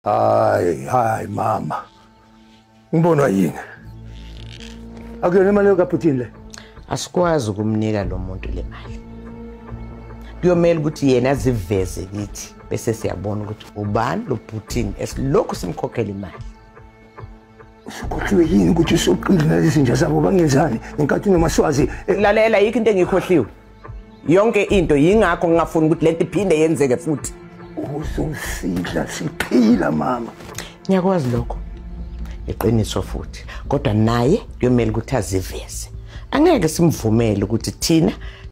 Hayi mama. Ngibonwa yini? Akuyona imali yokaPutin le. Asikwazi ukumnika lo muntu le mali. Kuyomela ukuthi yena aziveze kithi bese siyabona ukuthi ubani lo Putin esilokhu simkhokhela imali. Usukhokhiwe yini ukuthi usoqindile nezinja zabo bangenzani enkathi nomaswazi lalela yikho into engikhohliwe. Yonke into yingakho ngingafuni ukuthi lento iphinde yenzeke futhi. Uzosila siphila mama. Ngiyakwazi lokho. Iqiniso futhi. Kodwa naye kuyomela ukuthi aziveze. Angeke simvumele ukuthi thina